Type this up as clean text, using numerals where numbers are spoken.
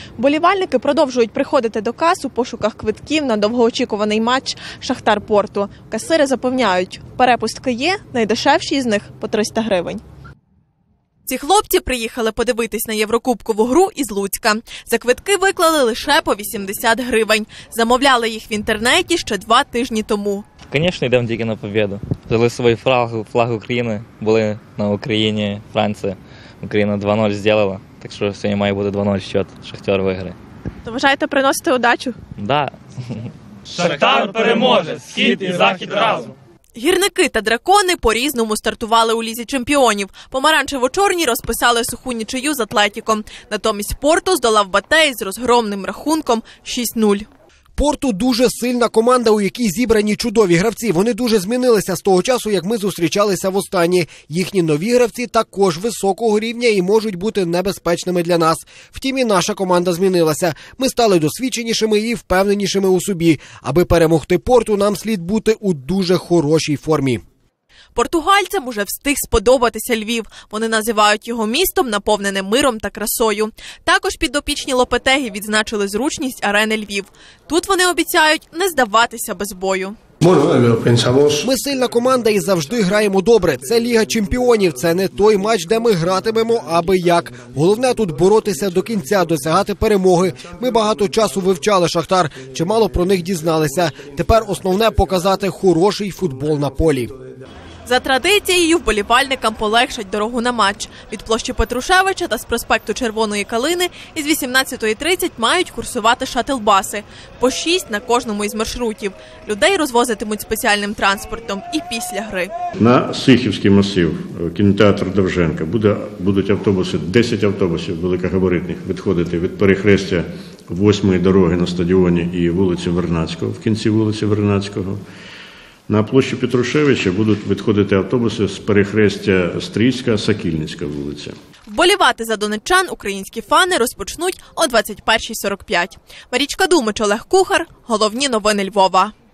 Вболівальники продовжують приходити до кас у пошуках квитків на довгоочікуваний матч «Шахтар-Порту». Касири запевняють, перепустки є, найдешевші з них – по 300 гривень. Ці хлопці приїхали подивитись на Єврокубкову гру із Луцька. За квитки виклали лише по 80 гривень. Замовляли їх в інтернеті ще 2 тижні тому. Звісно, йдемо тільки на перемогу. Взяли свій флаг України, були на Україні, Франція. Україна 2-0 зробила, так що сьогодні має бути 2-0 счет, Шахтар виграє. То вважаєте приносити удачу? Да. Шахтар переможе! Схід і захід разом! Гірники та дракони по-різному стартували у Лізі чемпіонів. Помаранчево-чорні розписали суху нічию з Атлетіком. Натомість Порту здолав Батей з розгромним рахунком 6-0. Порту дуже сильна команда, у якій зібрані чудові гравці. Вони дуже змінилися з того часу, як ми зустрічалися востаннє. Їхні нові гравці також високого рівня і можуть бути небезпечними для нас. Втім, і наша команда змінилася. Ми стали досвідченішими і впевненішими у собі. Аби перемогти Порту, нам слід бути у дуже хорошій формі. Португальцям уже встиг сподобатися Львів. Вони називають його містом, наповненим миром та красою. Також підопічні Лопетегі відзначили зручність арени Львів. Тут вони обіцяють не здаватися без бою. Ми сильна команда і завжди граємо добре. Це Ліга чемпіонів, це не той матч, де ми гратимемо аби як. Головне тут боротися до кінця, досягати перемоги. Ми багато часу вивчали Шахтар, чимало про них дізналися. Тепер основне – показати хороший футбол на полі. За традицією, вболівальникам полегшать дорогу на матч. Від площі Петрушевича та з проспекту Червоної Калини із 18:30 мають курсувати шатл-баси. По 6 на кожному із маршрутів. Людей розвозитимуть спеціальним транспортом і після гри. На Сихівський масив, кінотеатр Довженка, будуть автобуси, 10 автобусів великогабаритних відходити від перехрестя 8-ї дороги на стадіоні і вулиці Вернадського, в кінці вулиці Вернадського. На площі Петрушевича будуть відходити автобуси з перехрестя Стрийська, Сокільницька вулиця. Вболівати за донеччан українські фани розпочнуть о 21:45. Марічка Думич, Олег Кухар. Головні новини Львова.